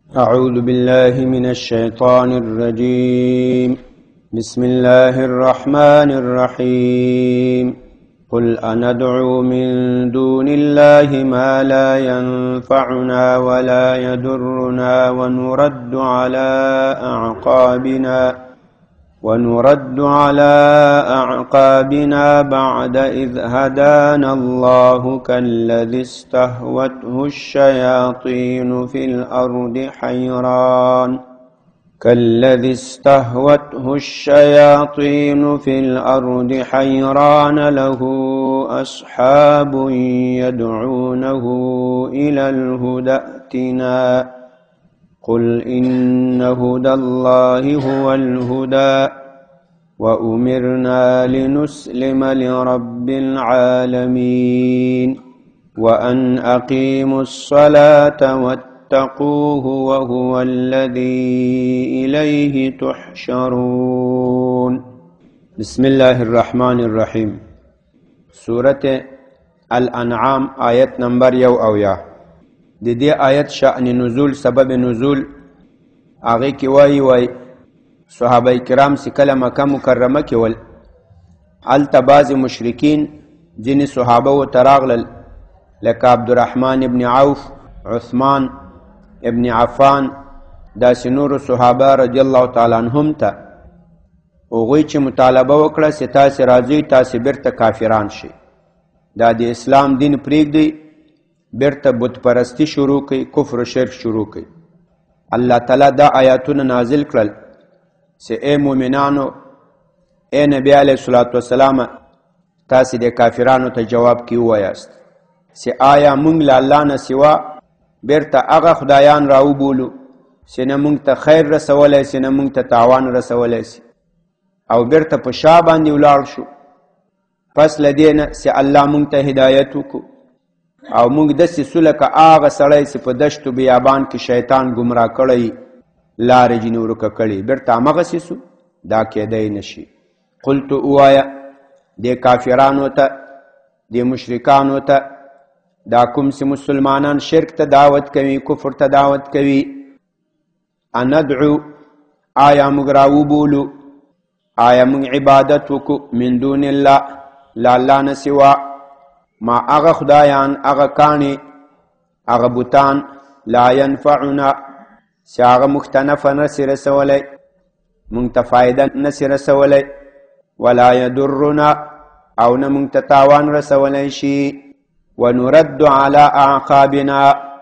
أعوذ بالله من الشيطان الرجيم. بسم الله الرحمن الرحيم. قل أندعو من دون الله ما لا ينفعنا ولا يضرنا ونرد على أعقابنا بعد إذ هدانا الله كالذي استهوته الشياطين في الأرض حيران له أصحاب يدعونه إلى الهدى ائتنا قل إن هدى الله هو الهدى وأمرنا لنسلم لرب العالمين وأن أقيموا الصلاة واتقوه وهو الذي إليه تحشرون. بسم الله الرحمن الرحيم. سورة الأنعام آيت نمبر 1 د دې آیت شأن نزول سبب نزول هغه کې وای صحابه کرام چې کله مکه مکرمه کې ول هلته بعض مشرکین ځینې صحابه و تراغلل لکه عبدالرحمن ابن عوف، عثمان ابن عفان، داسې نورو صحابه رضی الله تعالی عنهم ته هغوی چې مطالبه وکړه چې تاسې راځئ تاسې بیرته کافران شئ، دا د اسلام دین پرېږدئ، بیرته بت پرستی شروع کی، کفر و شرک شروع کی. الله تعالی دا آیاتونه نازل کړل چې اے مومنانو، اے نبی علیه الصلاة والسلام، تاسې د کافرانو ته جواب کې ووایاست چې آیا موږ له الله نه سوا بیرته هغه خدایان راوبولو چې نه موږ ته خیر رسولی سي نه موږ ته تاوان رسولی سي، او بیرته په شا باندې ولاړ شو. پس له دې نه چې الله موږ ته هدایت وکړو او موږ داسې سو لکه هغه سړی چې په دشتو بیابان کې شیطان ګمراه کړی لارې ځینې ورکه کړي، بیرته همغسې سو، دا کیدی نشي. قلت ووایه دې کافرانو ته، دې مشرکانو ته، دا کوم چې مسلمانان شرک ته دعوت کوي، کفر ته دعوت کوي، اندعو آیا موږ راوبولو، آیا موږ عبادت وکړو من دون الله له الله نه سوا، ما اغا خدایان، اغا کانی، اغا بوتان، لا ينفعنا سی اغا مختنف نسی رسولی، منتفایده نسی رسولی، ولا يدرنا او نمنتتاوان رسولی شی، ونرد على اعقابنا،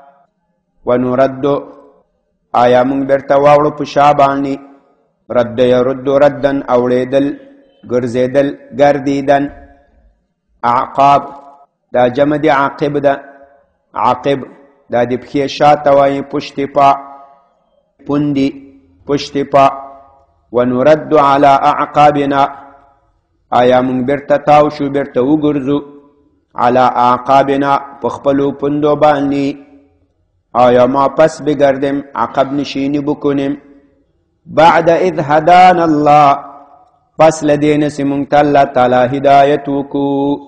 ونرد آیا من برتواولو پشابانی، رد يرد ردن اولیدل، گرزیدل، گردیدن. اعقاب دا جمع دی عاقب دا، عاقب دا دی پخی شاعت وائی پشت پا، پندی پشت پا. ونرد على اعقابنا آیا من برتا تاوشو برتا وگرزو على اعقابنا پخپلو پندو باندی، آیا ما پس بگردم عقب نشینی بکنم. بعد اذ هدان الله پس لدین سمونت اللہ تعالی ہدایتو کو،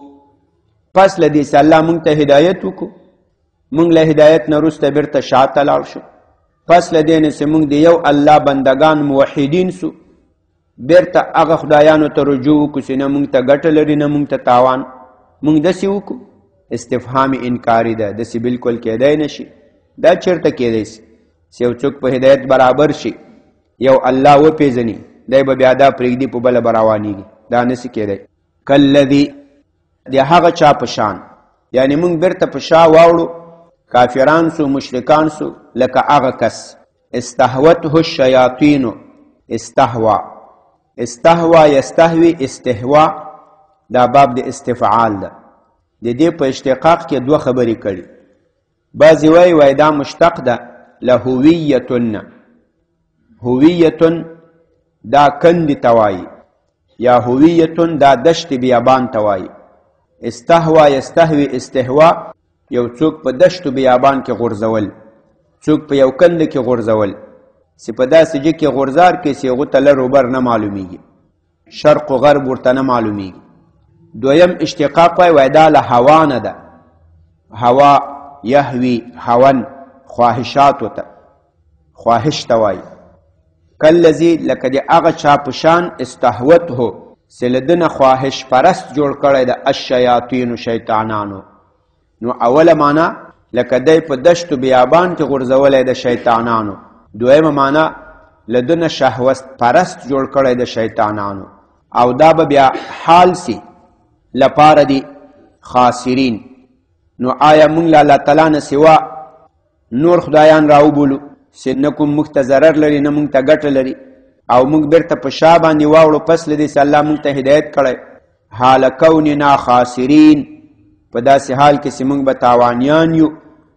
پس لدی چې الله مونږ ته هدایت وکړو، مونږ له هدایت نه وروسته بیرته شاته لاړ شو. پس له دې نه چې مونږ د یو الله بندگان موحدین سو، بیرته هغه خدایانو ته رجوع وکړو چې نه مونږ ته ګټه لري نه مونږ ته تاوان. مونږ داسې وکړو، استفهام انکاري ده، داسې بالکل کیدی نشي. دا چېرته کیدی شي چې یو څوک په هدایت برابر شي، یو الله وپېژني، دی به بیا دا پرېږدي په بله به روانېږي، دا نسي کیدی. کالذي دی هغه چا پشان، یعنی مونږ بیرته په شا واوړو، کافران سو، مشرکان سو، لکه هغه کس استهوته الشیاطین. استهوا، استهوا یستهوی، استهوا دا باب د استفعال ده. د دې په اشتقاق کې دوه خبرې کړي. بعضې وایي دا مشتق ده لهویتن، هویتن دا کندې ته وایي، یا هویتن دا دشت بیابان ته وایي. استهوا یستهوی، استهوا یو څوک په دشت بیابان کې غورځول، څوک په یو کند کې غورځول، چې په داسې ځای کې غورځار کې چې هغو ته لر و بر نه معلومیږي، شرق و غرب ورته نه معلومیږي. دویم اشتقاق وای دا له هوا نه ده، هوا یهوی هون خواهشاتو ته، خواهش ته وایي. کالذي لکه د هغه چا په شان استهوته چې له ده نه خواهش پرست جوړ کړی د الشیاطینو شیطانانو. نو اوله معنا لکه دی په دشتو بیابان کې غورځولی د شیطانانو. دویمه معنا له ده نه شهوت پرست جوړ کړی د شیطانانو. او دا به بیا حال سي لپاره دي خاسرین. نو آیا موږ له الله تعالی نه سوا نور خدایان راوبولو چې نه کوم موږ ته ضرر لري نه موږ ته ګټه لري او موږ بیرته په شا باندې واوړو پس له دې چې الله موږ ته هدایت کړی. حال کوننا خاسرین، په داسې حال کې چې موږ به تاوانیان یو.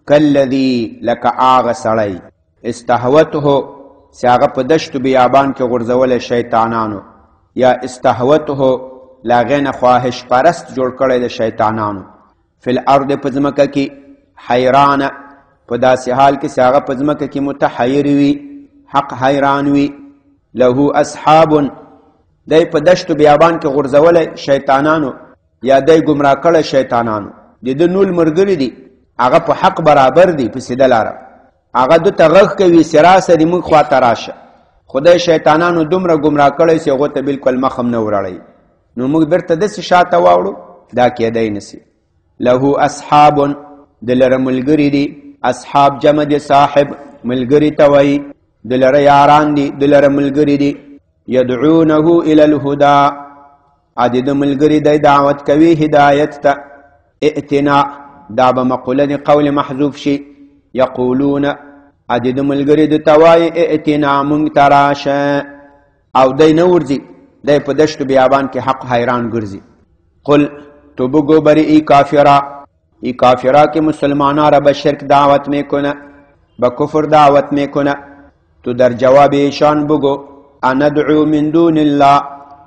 کالذي لکه هغه سړی استهوته چې هغه په دشتو بیابان کې غورځولی شیطانانو، یا استهوته له هغې نه خواهش پرست جوړ کړی د شیطانانو. فی الارض په ځمکه کې حیرانه، په داسې حال کې چې هغه په ځمکه کې متحیر وي، حق حیران وي. له اصحاب، دی په دشتو بیابان کې غورځولی شیطانانو یا دی ګمراه کړی شیطانانو. د ده نول ملګري دي، هغه په حق برابر دي په سیده لاره. هغه ده ته غږ کوي چې راسه د موږ خواته راشه. خدای شیطانانو دومره ګمراه کړی چې هغو ته بلکل مخ هم نه وروړی. نو موږ بیرته داسې شاته واوړو، دا کیدی نسي. له اصحاب، د لره ملګري دي. اصحاب جمع د صاحب، ملګري ته وایي. د لره یاران دي، د لره ملګري دي. یدعونه الی الهدی، د ده ملګري دی دعوت کوي هدایت ته. ائتنا، دا به مقوله د قول محذوف شي. یقولون، د ده ملګري د ته وایي ائتنا موږ ته راشه. او دی نه ورځي، دی په دشتو بیابان کې حق حیران ګرځي. قل تو بگو بری ای کافرا، ای کافرا که مسلمانا را به شرک دعوت میکنه، به کفر دعوت میکنه. تو در جواب ایشان بگو اندعو من دون الله،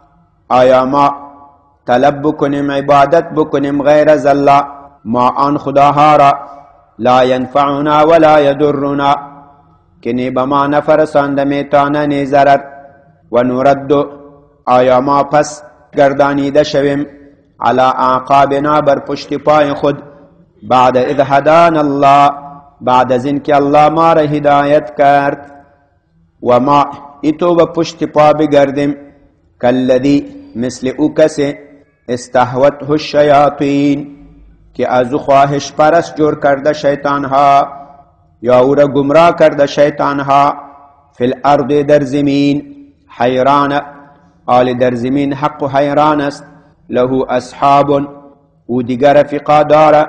آیا ما طلب بکنیم عبادت بکنیم غیر از الله، ما آن خداها را لا ینفعنا ولا یضرنا، که نی به ما نفرسانده میتانه نی ضرر. و نرد، آیا ما پس گردانیده شویم على اعقابنا بر پشت پای خود، بعد اذ هدانا الله، بعد از اینکه الله ما را هدایت کرد. و ما ایتو به پشت پا بگردیم کالذی مثل او کسی استهوته الشیاطین که از او خواهش پرست جور کرده شیطان ها یا او را گمراه کرده شیطان ها. فی الارض، در زمین حیران، آل در زمین حق و حیران است. له اصحاب، او دیگر رفقا داره.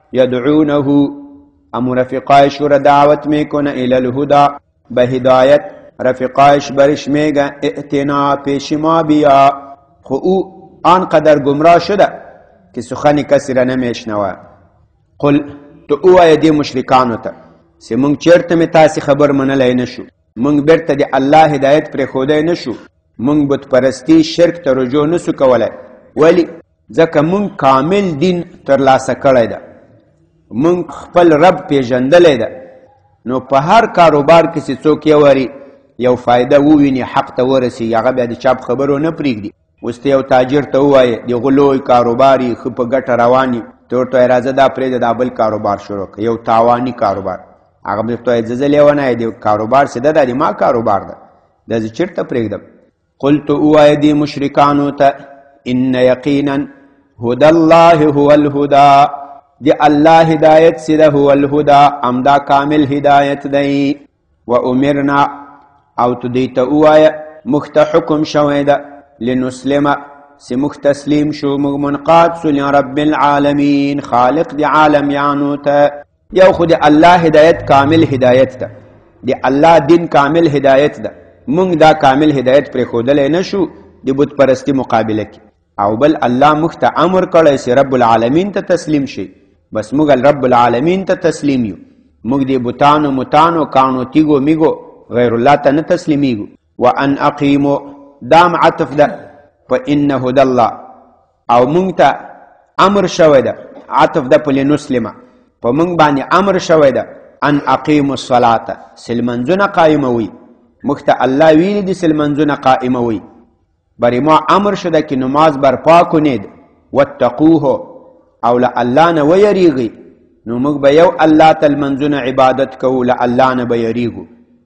یدعونه، امو رفقایش را دعوت میکنه الی الهدی، به هدایت. رفقایش برش میگه ائتنا پیش ما بیا. خو او آنقدر گمراه شده که سخن کسی را نمیشنوه. قل، تو اوه دی مشرکانو ته چې مونږ چیرته می تاسې خبر منلی نشو، مونږ بیرته د الله هدایت پرېښودی نشو، مونږ بت پرستی شرک ته رجوع نسو کولی. ولی ځکه مونږ کامل دین ترلاسه کړی ده، مونږ خپل رب پیژندلی ده. نو په هر کاروبار کې چې څوک یوري یو فایده وویني، حق ته ورسي، هغه بیا د چاپ خبرو نه پرېږدي. اوس ته یو تاجر ته ووایې د غلوی کاروبار یې ښه په ګټه روان وي، ته ورته وایې راځه دا پرېږده دا بل کاروبار شروع کړه، یو تاواني کاروبار. هغه به درته وایي زه لیونه د کاروبار چې ده دا د ما کاروبار ده، دا زه چېرته پرېږدم. قلت ووایه دې مشرکانو ته ان یقینا هدى الله هو الهدى، دی الله هدایت چې ده هو الهدى، همدا کامل هدایت دی. و امرنا، او تو دی ته ووایه موږ ته حکم شوی ده لنسلمه چې موږ تسلیم شو، موږ منقاد سو لرب العالمین، خالق د عالمیانو ته. یو خو د الله هدایت کامل هدایت ده، د الله دین کامل هدایت ده، موږ دا کامل هدایت پرېښودلی نشو د بت پرستی مقابله کې. او بل الله موږ ته امر کړی چې رب العالمین ته تسلیم شي، بس موږ رب العالمین ته تسلیم یو، موږ د بوتانو متانو کانو تیګو میګو غیر الله ته نه تسلیمیږو. وان اقیمو، دام عطف ده په ان هدى الله، او موږ ته امر شوی ده، عطف ده په لنسلمه، په موږ باندې امر شوی ده ان اقیمو الصلاة، سلمنځونه قایموي. موږ ته الله ویلي دي سلمنځونه قایموي، بری ما امر شده که نماز برپا کنید. واتقوه، او له الله نه ویریږئ، نو موږ به یو الله ته لمنځونه عبادت کوو، له الله نه به یریږو.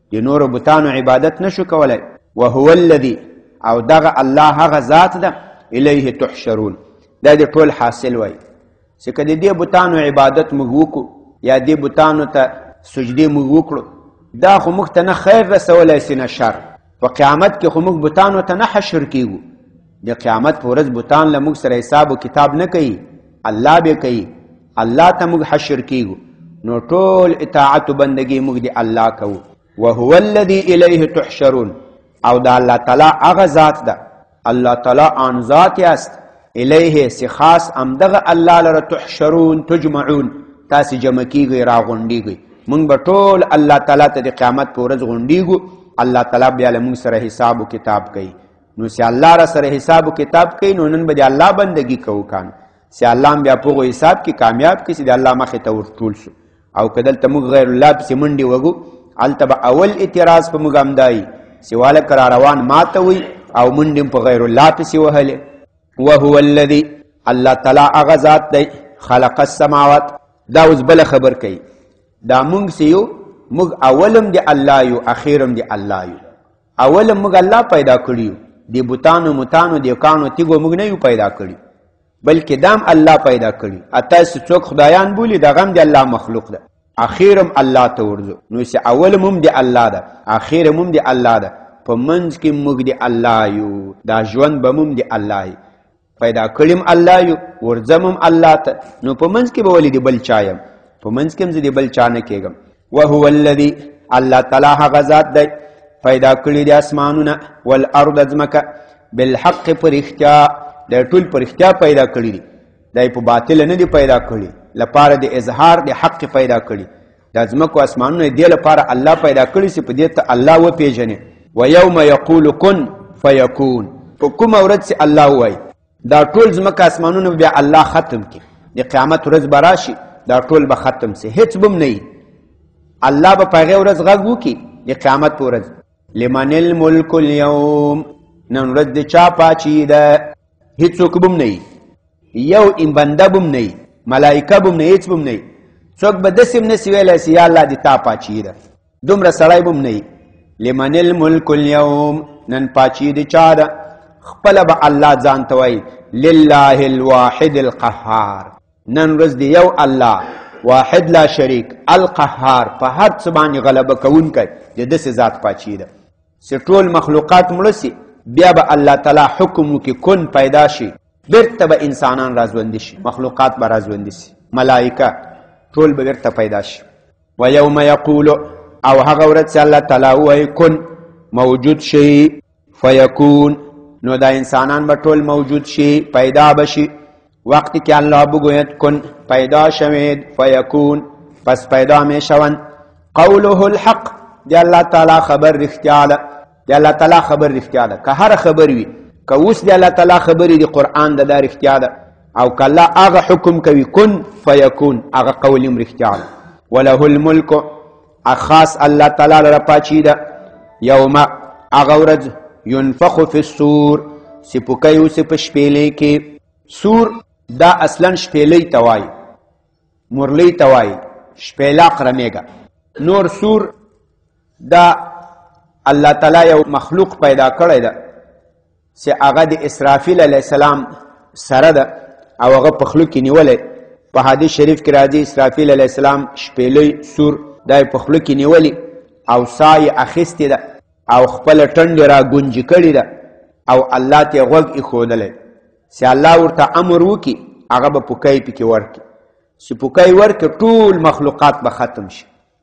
د نورو بتانو عبادت نشو کولای. وهو الذي او دغه الله هغه ذات ده الیه تحشرون دا د ټول حاصل وای چې که د دې بتانو عبادت موږ وکړو یا دې بتانو ته سجدې موږ وکړو دا خو موږ ته نه خیر رسولی سي نه شر. په قیامت کې خو موږ بتانو ته نه حشر کیږو. د قیامت په ورځ بتان له موږ سره حساب و کتاب نه کوي، الله به کوي. الله ته موږ حشر کیږو نو ټول اطاعت و بندگی موږ د الله کوو. وهو الذي الیه تحشرون او دا الله تعالی هغه ذات ده. الله تعالی آن ذات است الیه سی خاص امدغه الله لره تحشرون تجمعون تاسې جمع کیږئ راغونډیږئ. موږ به ټول الله تعالی ته د قیامت په ورځ غونډیږو. الله تعالی بیا له موږ سره حساب و کتاب کوي. نو چې الله را سره حساب و کتاب کوي نو نن به د الله بندگی کوو کان چې الله بیا په هغو حساب کې کامیاب کړي چې د الله مخې ته ورټول شو. او که دلته موږ غیر الله پسې منډې وږو هلته به اول اعتراض په موږ همدایي چې والکه را روان ماته وي او منډې په غیر الله پسې وهلې. وهو الذي الله تعالی هغه ذات دی خلق السماوات. دا اوس بله خبر کوي دا موږ چې یو موږ اولم د الله یو اخیرم د الله یو. اولم موږ الله پیدا کړي یو. د بوتانو متانو دیوکانو تیګو موږ نه یو پیدا کړي بلکې دام الله پیدا کړي. اتاسې څوک خدایان بولي دغه هم د الله مخلوق ده. اخیرم الله ته ورځو نو چې اولم هم د الله ده اخیرم هم د الله ده. په منځ کې موږ د الله یو. دا ژوند به موږ د الله یو پیدا کړیم الله یو ورځم هم الله ته. نو په منځ کې به ولې د بل چا یم؟ په منځ کې هم زه د بل چا نه کېږم. وهو الذي الله تعالی هغه ذات دی پیدا کړي د اسمانونه والارض ځمکه بالحق په رښتیا دا ټول په رښتیا پیدا کړي دي. دا په باطل نه دي پیدا کړي لپاره د اظهار د حق پیدا کړي. دا ځمکو اسمانونه دې لپاره الله پیدا کړي چې په دې ته الله وپېژني. ویوم یقول کن فیکون په کومه ورځ چې الله ووایي دا ټول ځمکه اسمانونه بیا الله ختم کړي. د قیامت ورځ به راشي دا ټول به ختم سي هیڅ به هم نه وي. الله به په هغې ورځ غږ وکړي د قیامت په ورځ لمن الملک اليوم نن ورځ د چا پاچي ده هیڅوک به هم نه وي. یو این بنده به هم نه وي ملایکه به هم نه هیڅ به هم نه وي. څوک به داسې هم نسي ویلی چې یا الله د تا پاچي ده دومره سړی به هم نه وي. لمن الملک اليوم نن پاچي د چا ده خپله به الله ځان ته وایي لله الواحد القهار. نن ورځ د یو الله واحد لا شریک القهار په هر څه باندې غلبه کوونکی د داسې ذات پاچي ده چې ټول مخلوقات مړه سي بیا به الله تعالی حکم وکړي کن پیدا شي بیرته به انسانان راژوندي شي مخلوقات به راژوندي سي ملایکه ټول به بیرته پیدا شي. ویوم یقول او هغه ورځ چې الله تعالی ووایي کن موجود شي فیکون نو دا انسانان به ټول موجود شي پیدا بشي. وقتی که الله بگوید کن پیدا شوید فیکون پس پیدا می شوند. قوله الحق دی الله تعالی خبر رښتیا ده. دی الله تعالی خبر رښتیا ده که هر خبر وي که اوس دی الله تعالی خبرې د قرآن ده دا رښتیا ده او که الله هغه حکم کوي کن فیکون هغه قول هم رښتیا ده. وله الملک خاص الله تعالی لره پاچي ده. یوم هغه ورځ ينفخ فی الصور چې پوکی اوسي په شپېلۍ کې. سور دا اصلا شپېلۍ ته وایي مرلۍ ته وایي شپېلاق رمیږه. نور سور دا الله تعالی یو مخلوق پیدا کړی ده چې هغه د اسرافیل علیه السلام سره ده او هغه په خولو کې نیولی. په حدیث شریف کې راځي اسرافیل علیه السلام شپېلۍ سور دا یې په خولو کې نیولی او ساه یې اخیستې ده او خپله ټنډې را ګونجې کړې ده او الله ته یې غوږ ایښودلی چې الله ورته امر وکړي هغه به پوکی پکې ورکړي. چې پوکی ورکړي ټول مخلوقات به ختم شي.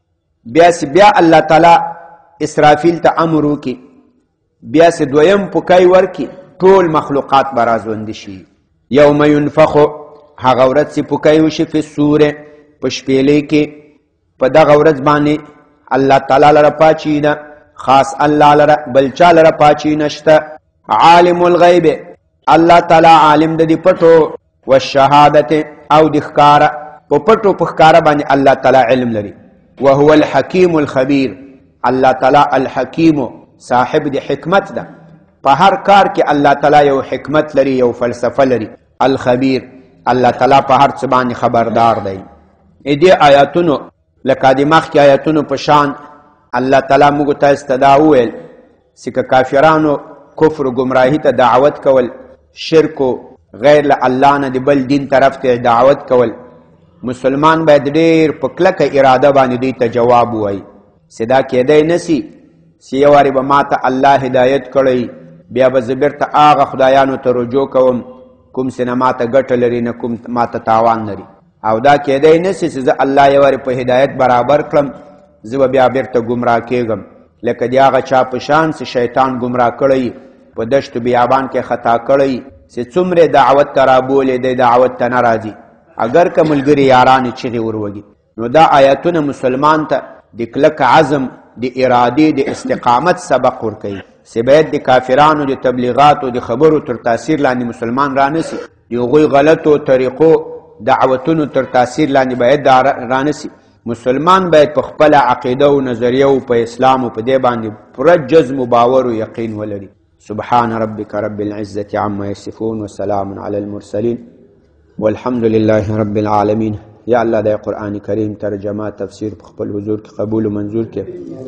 بیا الله تعالی اسرافیل ته امر وکړي بیا چې دویم پوکی ورکړي ټول مخلوقات به راژوندي شي. یوم ینفخ هغه ورځ چې پوکی وشي فی الصور په شپېلۍ کې. په دغه ورځ باندې الله تعالی لره پاچي ده خاص الله لره بل چا لره پاچي نشته. عالم الغیب الله تعالی عالم د دې پټو والشهادت او د ښکاره په پټو په ښکاره باندې الله تعالی علم لري. وهو الحکیم الخبیر الله تعالی الحکیم صاحب د حکمت ده. په هر کار کې الله تعالی یو حکمت لري یو فلسفه لري. الخبیر الله تعالی په هر څه باندې خبردار دی. دې آیاتونو لکه د مخکې آیاتونو په شان الله تعالی موږ تاسو ته دا وویل چې که کافرانو کفر گمراهی ته دعوت کول، شرک و غیر له الله نه د بل دین طرف ته دعوت کول، مسلمان باید ډېر په کلکه اراده باندې دوی ته جواب ووایي چې دا کیدی نسي چې یو وارې به ما ته الله هدایت کړی، بیا به زه بیرته هغه خدایانو ته رجوع کوم کوم چې نه ما ته ګټه لري نه کوم ما ته تاوان لري، او دا کیدی نسي چې زه الله یو وارې په هدایت برابر کړم زه به بیا بیرته ګمراه کېږم، لکه د هغه چا په شان چې شیطان ګمراه کړی، په دشت بیابان کې خطا کړی چې څومره دعوت ته رابولې دی دعوت ته نه راځي، اگر که ملګري یاران چغې وروږي. نو دا آیاتونه مسلمان ته د کلک عزم، د ارادې، د استقامت سبق ورکوي چې باید د کافرانو د تبلیغاتو د خبرو تر تاثیر لاندې مسلمان رانسي، د هغوی غلطو طریقو دعوتونو تر تاثیر لاندې باید رانسي. مسلمان باید په خپله عقیده او نظریه او په اسلام او په دې باندې پوره جزم و باور و یقین ولري. سبحان ربك رب العزة عما يصفون وسلام على المرسلين والحمد لله رب العالمين. یا الله د قرآن کریم ترجمه تفسیر په خپل حضور کې قبول و منظور کې،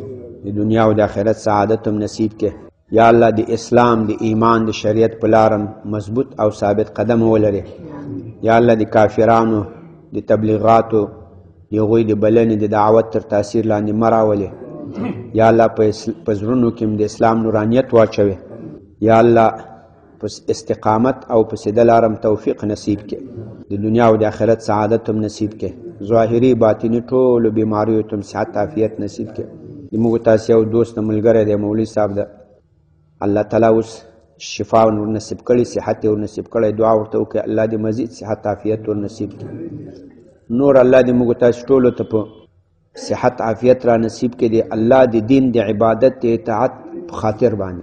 د دنیا او د آخرت سعادت هم نصیب کې. یا الله د اسلام، د ایمان، د شریعت په لارم مضبوط او ثابت قدم ولري. یا الله د کافرانو د تبلیغاتو د هغوی د بلنې د دعوت تر تاثیر لاندې مه راولې. یا الله په زړونو کې د اسلام نورانیت واچوي. یا الله په استقامت او په سیده لارم توفیق نصیب کې، د دنیا او د آخرت سعادت هم نصیب کې، ظاهري باطني ټولو بیماریو ته صحت عافیت نصیب کې. د موږ تاسې یو دوست ملګری دی مولوي صاحب ده، الله تعالی اوس شفا ور نصیب کړي، صحت ور نصیب کړي، دعا ورته وکړئ الله دې مزید صحت عافیت ور نصیب کړي. نور الله دې موږ تاسې ټولو ته په صحت عافیت را نصیب کړي، د الله د دین د عبادت د اطاعت په خاطر باندې،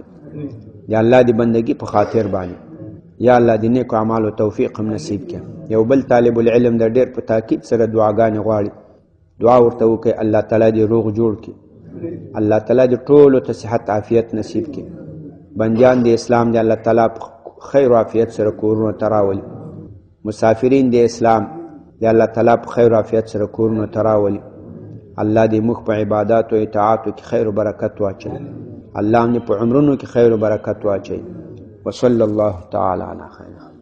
یا الله دی بندگی په خاطر باندې. یا الله دی نیکو اعمالو توفیق هم نصیب کړي. یو بل طالب العلم د ډېر په تاکید سره دعاګانې غواړي، دعا ورته وکړئ الله تعالی دی روغ جوړ کړي، الله تعالی دی ټولو ته صحت عافیت نصیب کړي. بندیان د اسلام دی الله تعالی په خیر و عافیت سره کورونو ته راولي، مسافرین د اسلام دی الله تعالی په خیر و عافیت سره کورونو ته راولي. الله دې موږ په عبادات او اطاعاتو کې خیر و برکت واچوي، الله هم په عمرونو کې خیر و برکت واچوي. وصلی الله تعالی علی خیر.